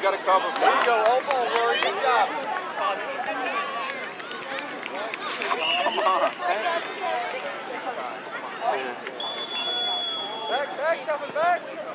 got a couple. There you go, Opal. Rory, good job. Come on. Back, something back.